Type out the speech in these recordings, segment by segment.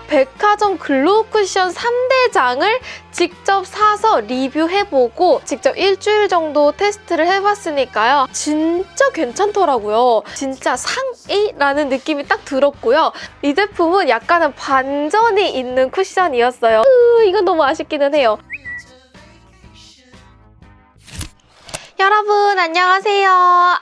백화점 글로우 쿠션 3대장을 직접 사서 리뷰해보고 직접 일주일 정도 테스트를 해봤으니까요. 진짜 괜찮더라고요. 진짜 상이라는 느낌이 딱 들었고요. 이 제품은 약간은 반전이 있는 쿠션이었어요. 이건 너무 아쉽기는 해요. 여러분 안녕하세요.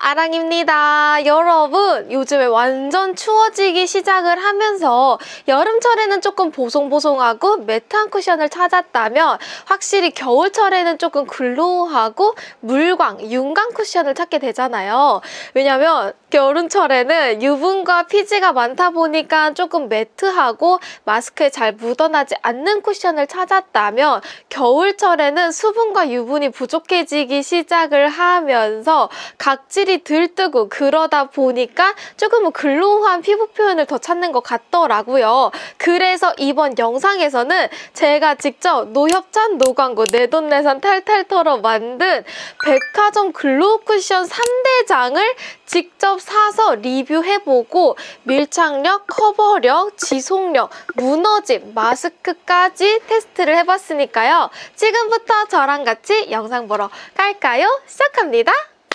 아랑입니다. 여러분 요즘에 완전 추워지기 시작을 하면서 여름철에는 조금 보송보송하고 매트한 쿠션을 찾았다면 확실히 겨울철에는 조금 글로우하고 물광, 윤광 쿠션을 찾게 되잖아요. 왜냐면 여름철에는 유분과 피지가 많다 보니까 조금 매트하고 마스크에 잘 묻어나지 않는 쿠션을 찾았다면 겨울철에는 수분과 유분이 부족해지기 시작을 하면서 각질이 들뜨고 그러다 보니까 조금은 글로우한 피부 표현을 더 찾는 것 같더라고요. 그래서 이번 영상에서는 제가 직접 노협찬 노광고 내돈내산 탈탈 털어 만든 백화점 글로우 쿠션 3대장을 직접 사서 리뷰해보고 밀착력, 커버력, 지속력, 무너짐, 마스크까지 테스트를 해봤으니까요. 지금부터 저랑 같이 영상 보러 갈까요? 시작합니다.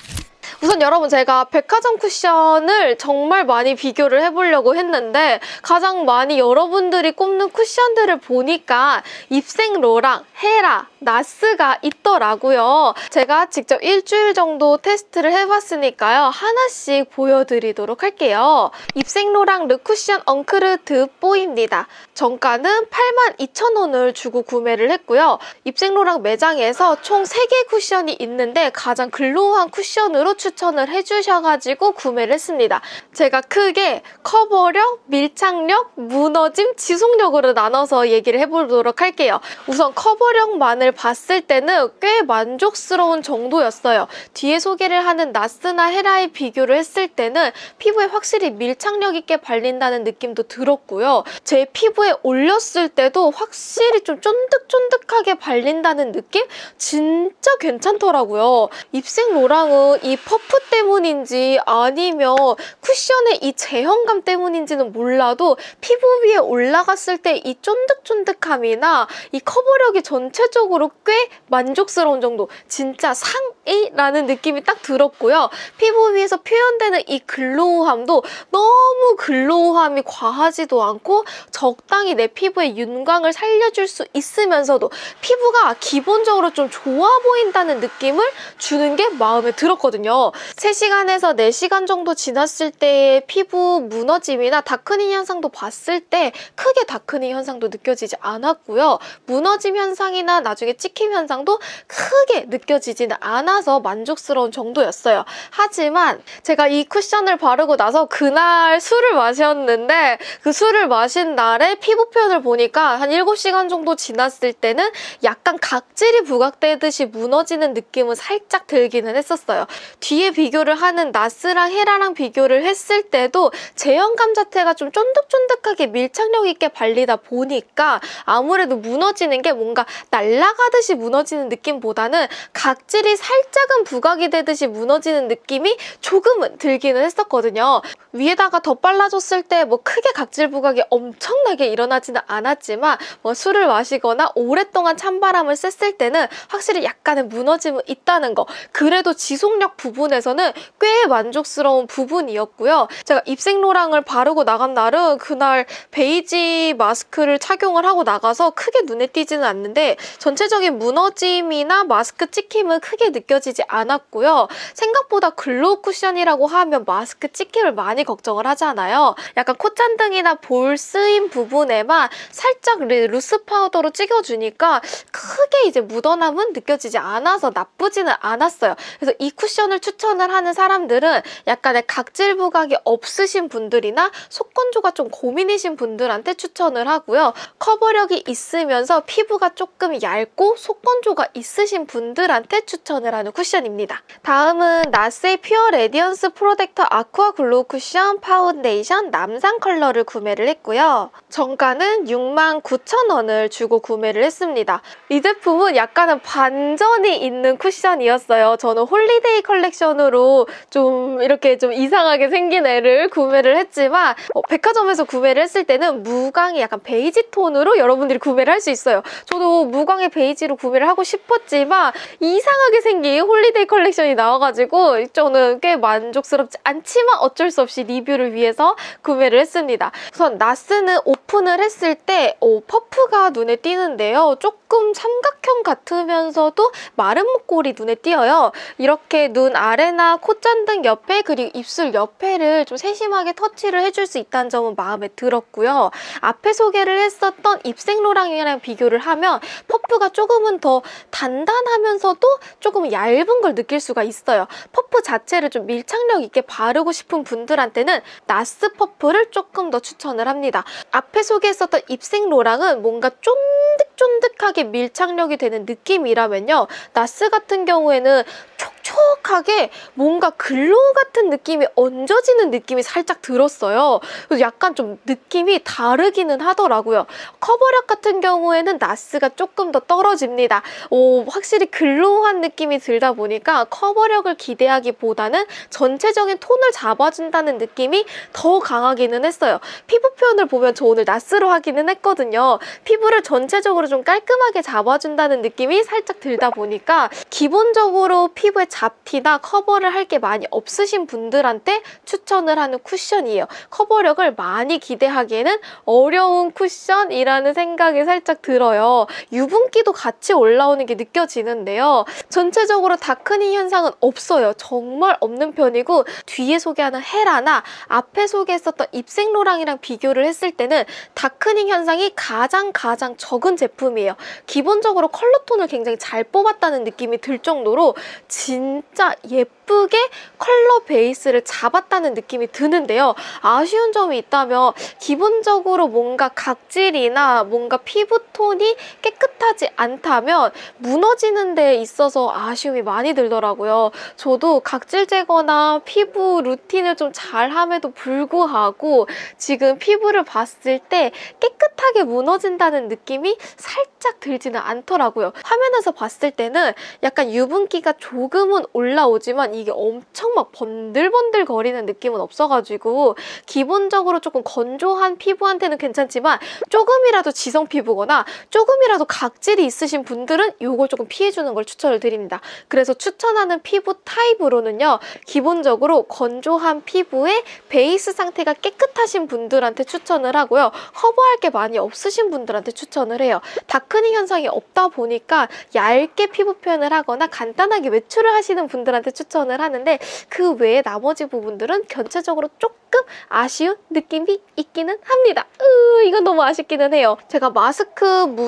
우선 여러분 제가 백화점 쿠션을 정말 많이 비교를 해보려고 했는데 가장 많이 여러분들이 꼽는 쿠션들을 보니까 입생로랑 헤라, 나스가 있더라고요. 제가 직접 일주일 정도 테스트를 해봤으니까요. 하나씩 보여드리도록 할게요. 입생로랑 르쿠션 엉크르드 뽀입니다. 정가는 82,000원을 주고 구매를 했고요. 입생로랑 매장에서 총 3개 쿠션이 있는데 가장 글로우한 쿠션으로 추천을 해주셔가지고 구매를 했습니다. 제가 크게 커버력, 밀착력, 무너짐, 지속력으로 나눠서 얘기를 해보도록 할게요. 우선 커버력만을 봤을 때는 꽤 만족스러운 정도였어요. 뒤에 소개를 하는 나스나 헤라에 비교를 했을 때는 피부에 확실히 밀착력 있게 발린다는 느낌도 들었고요. 제 피부에 올렸을 때도 확실히 좀 쫀득쫀득하게 발린다는 느낌? 진짜 괜찮더라고요. 입생로랑은 이 퍼프 때문인지 아니면 쿠션의 이 제형감 때문인지는 몰라도 피부 위에 올라갔을 때 이 쫀득쫀득함이나 이 커버력이 전체적으로 꽤 만족스러운 정도, 진짜 상이라는 느낌이 딱 들었고요. 피부 위에서 표현되는 이 글로우함도 너무 글로우함이 과하지도 않고 적당히 내 피부의 윤광을 살려줄 수 있으면서도 피부가 기본적으로 좀 좋아 보인다는 느낌을 주는 게 마음에 들었거든요. 3시간에서 4시간 정도 지났을 때의 피부 무너짐이나 다크닝 현상도 봤을 때 크게 다크닝 현상도 느껴지지 않았고요. 무너짐 현상이나 나중에 찍힘 현상도 크게 느껴지지는 않아서 만족스러운 정도였어요. 하지만 제가 이 쿠션을 바르고 나서 그날 술을 마셨는데 그 술을 마신 날에 피부 표현을 보니까 한 7시간 정도 지났을 때는 약간 각질이 부각되듯이 무너지는 느낌은 살짝 들기는 했었어요. 뒤에 비교를 하는 나스랑 헤라랑 비교를 했을 때도 제형감 자체가 좀 쫀득쫀득하게 밀착력 있게 발리다 보니까 아무래도 무너지는 게 뭔가 날아가듯이 무너지는 느낌보다는 각질이 살짝은 부각이 되듯이 무너지는 느낌이 조금은 들기는 했었거든요. 위에다가 더 발라줬을 때 뭐 크게 각질 부각이 엄청나게 일어나지는 않았지만 뭐 술을 마시거나 오랫동안 찬바람을 쐈을 때는 확실히 약간의 무너짐은 있다는 거. 그래도 지속력 부분에서는 꽤 만족스러운 부분이었고요. 제가 입생로랑을 바르고 나간 날은 그날 베이지 마스크를 착용을 하고 나가서 크게 눈에 띄지는 않는데 전체적인 무너짐이나 마스크 찍힘은 크게 느껴지지 않았고요. 생각보다 글로우 쿠션이라고 하면 마스크 찍힘을 많이 걱정을 하잖아요. 약간 콧잔등이나 볼 쓰임 부분에만 살짝 루스 파우더로 찍어주니까 크게 이제 묻어남은 느껴지지 않아서 나쁘지는 않았어요. 그래서 이 쿠션을 추천을 하는 사람들은 약간의 각질 부각이 없으신 분들이나 속건조가 좀 고민이신 분들한테 추천을 하고요. 커버력이 있으면서 피부가 조금 얇고 속건조가 있으신 분들한테 추천을 하는 쿠션입니다. 다음은 나스의 퓨어 레디언스 프로텍터 아쿠아 글로우 쿠션 쿠션 파운데이션 남산 컬러를 구매를 했고요. 정가는 69,000원을 주고 구매를 했습니다. 이 제품은 약간은 반전이 있는 쿠션이었어요. 저는 홀리데이 컬렉션으로 좀 이렇게 좀 이상하게 생긴 애를 구매를 했지만 백화점에서 구매를 했을 때는 무광이 약간 베이지 톤으로 여러분들이 구매를 할 수 있어요. 저도 무광의 베이지로 구매를 하고 싶었지만 이상하게 생긴 홀리데이 컬렉션이 나와가지고 저는 꽤 만족스럽지 않지만 어쩔 수 없이 리뷰를 위해서 구매를 했습니다. 우선 나스는 오픈을 했을 때 퍼프가 눈에 띄는데요. 조금 삼각형 같으면서도 마른 목골이 눈에 띄어요. 이렇게 눈 아래나 콧잔등 옆에 그리고 입술 옆에를 좀 세심하게 터치를 해줄 수 있다는 점은 마음에 들었고요. 앞에 소개를 했었던 입생로랑이랑 비교를 하면 퍼프가 조금은 더 단단하면서도 조금 얇은 걸 느낄 수가 있어요. 퍼프 자체를 좀 밀착력 있게 바르고 싶은 분들한테는 나스 퍼프를 조금 더 추천을 합니다. 앞에 소개했었던 입생로랑은 뭔가 쫀득쫀득하게 밀착력이 되는 느낌이라면요. 나스 같은 경우에는 촉촉하게 뭔가 글로우 같은 느낌이 얹어지는 느낌이 살짝 들었어요. 그래서 약간 좀 느낌이 다르기는 하더라고요. 커버력 같은 경우에는 나스가 조금 더 떨어집니다. 확실히 글로우한 느낌이 들다 보니까 커버력을 기대하기보다는 전체적인 톤을 잡아준다는 느낌이 더 강하기는 했어요. 피부 표현을 보면 저 오늘 나스로 하기는 했거든요. 피부를 전체적으로 좀 깔끔하게 잡아준다는 느낌이 살짝 들다 보니까 기본적으로 피부에 잡티나 커버를 할 게 많이 없으신 분들한테 추천을 하는 쿠션이에요. 커버력을 많이 기대하기에는 어려운 쿠션이라는 생각이 살짝 들어요. 유분기도 같이 올라오는 게 느껴지는데요. 전체적으로 다크닝 현상은 없어요. 정말 없는 편이고 뒤에 소개하는 헤라나 앞에 소개했었던 입생로랑이랑 비교를 했을 때는 다크닝 현상이 가장 적은 제품이에요. 기본적으로 컬러톤을 굉장히 잘 뽑았다는 느낌이 들 정도로 진짜 예쁘게 컬러 베이스를 잡았다는 느낌이 드는데요. 아쉬운 점이 있다면 기본적으로 뭔가 각질이나 뭔가 피부톤이 깨끗하지 않다면 무너지는 데 있어서 아쉬움이 많이 들더라고요. 저도 각질 제거나 피부 루틴을 좀 잘함에도 불구하고 지금 피부를 봤을 때 깨끗하게 무너진다는 느낌이 살짝 들지는 않더라고요. 화면에서 봤을 때는 약간 유분기가 조금은 올라오지만 이게 엄청 막 번들번들 거리는 느낌은 없어가지고 기본적으로 조금 건조한 피부한테는 괜찮지만 조금이라도 지성 피부거나 조금이라도 각질이 있으신 분들은 이걸 조금 피해주는 걸 추천을 드립니다. 그래서 추천하는 피부 타입으로는요. 기본적으로 건조한 피부에 베이스 상태가 깨끗하신 분들한테 추천을 하고요. 커버할 게 많이 없으신 분들한테 추천을 해요. 다크닝 현상이 없다 보니까 얇게 피부 표현을 하거나 간단하게 외출을 하시는 분들한테 추천을 하는데 그 외에 나머지 부분들은 전체적으로 조금 아쉬운 느낌이 있기는 합니다. 이건 너무 아쉽기는 해요. 제가 마스크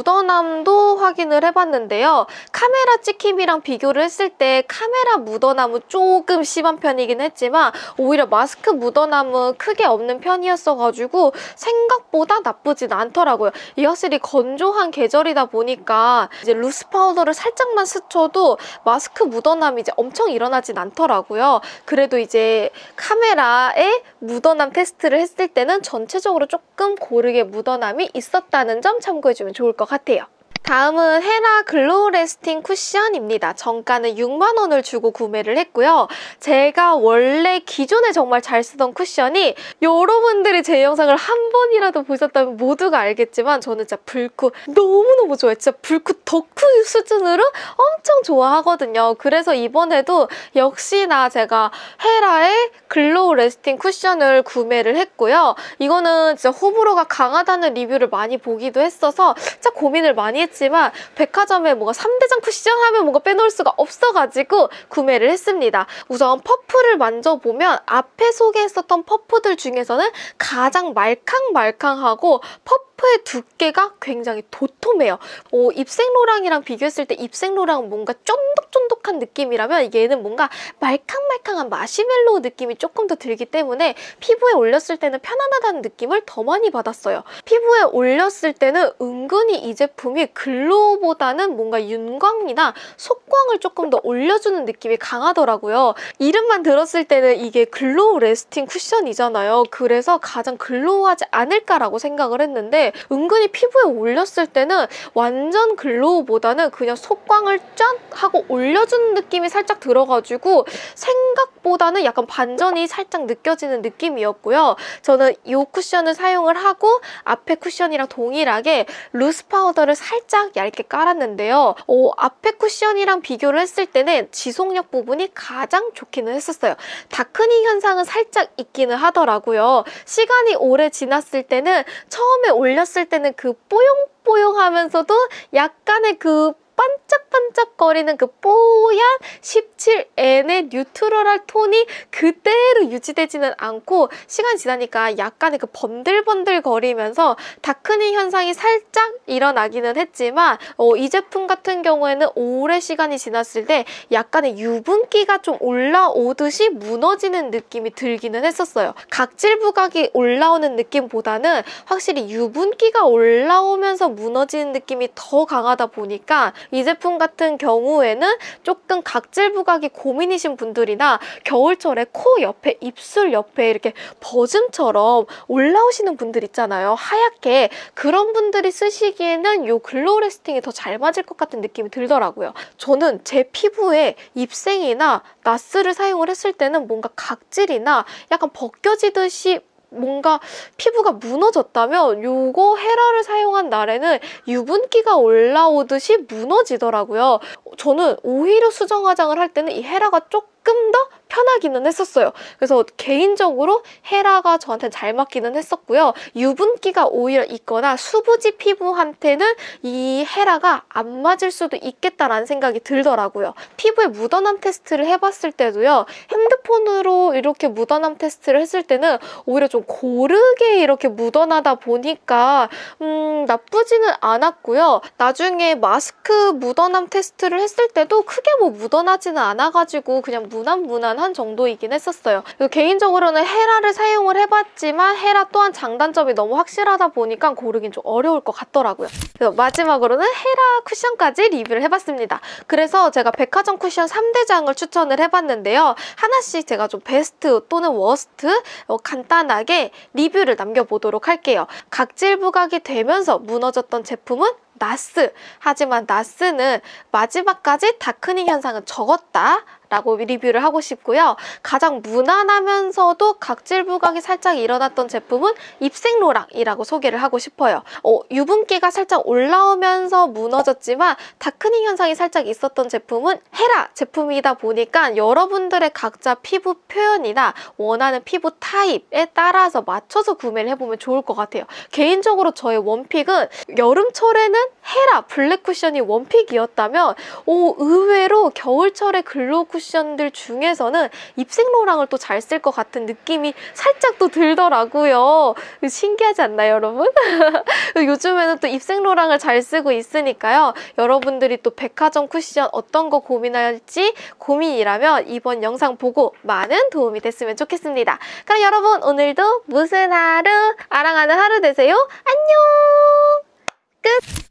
묻어남도 확인을 해봤는데요. 카메라 찍힘이랑 비교를 했을 때 카메라 묻어남은 조금 심한 편이긴 했지만 오히려 마스크 묻어남은 크게 없는 편이었어가지고 생각보다 나쁘진 않더라고요. 이 확실히 건조한 계절이다 보니까 이제 루스 파우더를 살짝만 스쳐도 마스크 묻어남이 이제 엄청 일어나진 않더라고요. 그래도 이제 카메라에 묻어남 테스트를 했을 때는 전체적으로 조금 고르게 묻어남이 있었다는 점 참고해주면 좋을 것 같아요. 다음은 헤라 글로우 레스팅 쿠션입니다. 정가는 6만원을 주고 구매를 했고요. 제가 원래 기존에 정말 잘 쓰던 쿠션이 여러분들이 제 영상을 한 번이라도 보셨다면 모두가 알겠지만 저는 진짜 불쿠 너무너무 좋아해요. 진짜 불쿠 덕후 수준으로 엄청 좋아하거든요. 그래서 이번에도 역시나 제가 헤라의 글로우 레스팅 쿠션을 구매를 했고요. 이거는 진짜 호불호가 강하다는 리뷰를 많이 보기도 했어서 진짜 고민을 많이 했지만 백화점에 뭔가 3대장 쿠션 하면 뭔가 빼놓을 수가 없어가지고 구매를 했습니다. 우선 퍼프를 만져보면 앞에 소개했었던 퍼프들 중에서는 가장 말캉말캉하고 퍼프의 두께가 굉장히 도톰해요. 입생로랑이랑 비교했을 때 입생로랑은 뭔가 쫀득쫀득한 느낌이라면 얘는 뭔가 말캉말캉한 마시멜로우 느낌이 조금 더 들기 때문에 피부에 올렸을 때는 편안하다는 느낌을 더 많이 받았어요. 피부에 올렸을 때는 은근히 이 제품이 글로우보다는 뭔가 윤광이나 속광을 조금 더 올려주는 느낌이 강하더라고요. 이름만 들었을 때는 이게 글로우 레스팅 쿠션이잖아요. 그래서 가장 글로우하지 않을까라고 생각을 했는데 은근히 피부에 올렸을 때는 완전 글로우보다는 그냥 속광을 짠 하고 올려주는 느낌이 살짝 들어가지고 생각보다는 약간 반전이 살짝 느껴지는 느낌이었고요. 저는 이 쿠션을 사용을 하고 앞에 쿠션이랑 동일하게 루스 파우더를 살짝 얇게 깔았는데요. 앞에 쿠션이랑 비교를 했을 때는 지속력 부분이 가장 좋기는 했었어요. 다크닝 현상은 살짝 있기는 하더라고요. 시간이 오래 지났을 때는 처음에 올렸을 때는 그 뽀용뽀용하면서도 약간의 그 반짝반짝거리는 그 뽀얀 17N의 뉴트럴할 톤이 그대로 유지되지는 않고 시간이 지나니까 약간의 그 번들번들거리면서 다크닝 현상이 살짝 일어나기는 했지만 이 제품 같은 경우에는 오래 시간이 지났을 때 약간의 유분기가 좀 올라오듯이 무너지는 느낌이 들기는 했었어요. 각질 부각이 올라오는 느낌보다는 확실히 유분기가 올라오면서 무너지는 느낌이 더 강하다 보니까 이 제품 같은 경우에는 조금 각질 부각이 고민이신 분들이나 겨울철에 코 옆에, 입술 옆에 이렇게 버즘처럼 올라오시는 분들 있잖아요. 하얗게. 그런 분들이 쓰시기에는 이 글로우 레스팅이 더 잘 맞을 것 같은 느낌이 들더라고요. 저는 제 피부에 입생이나 나스를 사용을 했을 때는 뭔가 각질이나 약간 벗겨지듯이 뭔가 피부가 무너졌다면 요거 헤라를 사용한 날에는 유분기가 올라오듯이 무너지더라고요. 저는 오히려 수정 화장을 할 때는 이 헤라가 조금 더 편하기는 했었어요. 그래서 개인적으로 헤라가 저한테 잘 맞기는 했었고요. 유분기가 오히려 있거나 수부지 피부한테는 이 헤라가 안 맞을 수도 있겠다라는 생각이 들더라고요. 피부에 묻어남 테스트를 해봤을 때도요. 핸드폰으로 이렇게 묻어남 테스트를 했을 때는 오히려 좀 고르게 이렇게 묻어나다 보니까 나쁘지는 않았고요. 나중에 마스크 묻어남 테스트를 했을 때도 크게 뭐 묻어나지는 않아가지고 그냥 무난무난한 정도이긴 했었어요. 그래서 개인적으로는 헤라를 사용을 해봤지만 헤라 또한 장단점이 너무 확실하다 보니까 고르긴 좀 어려울 것 같더라고요. 그래서 마지막으로는 헤라 쿠션까지 리뷰를 해봤습니다. 그래서 제가 백화점 쿠션 3대장을 추천을 해봤는데요. 하나씩 제가 좀 베스트 또는 워스트 간단하게 리뷰를 남겨보도록 할게요. 각질 부각이 되면서 무너졌던 제품은 나스. 하지만 나스는 마지막까지 다크닝 현상은 적었다 라고 리뷰를 하고 싶고요. 가장 무난하면서도 각질 부각이 살짝 일어났던 제품은 입생로랑이라고 소개를 하고 싶어요. 유분기가 살짝 올라오면서 무너졌지만 다크닝 현상이 살짝 있었던 제품은 헤라 제품이다 보니까 여러분들의 각자 피부 표현이나 원하는 피부 타입에 따라서 맞춰서 구매를 해보면 좋을 것 같아요. 개인적으로 저의 원픽은 여름철에는 헤라 블랙 쿠션이 원픽이었다면 의외로 겨울철에 글로우 쿠션들 중에서는 입생로랑을 또 잘 쓸 것 같은 느낌이 살짝 또 들더라고요. 신기하지 않나요, 여러분? 요즘에는 또 입생로랑을 잘 쓰고 있으니까요. 여러분들이 또 백화점 쿠션 어떤 거 고민할지 고민이라면 이번 영상 보고 많은 도움이 됐으면 좋겠습니다. 그럼 여러분 오늘도 무슨 하루? 아랑하는 하루 되세요. 안녕! 끝!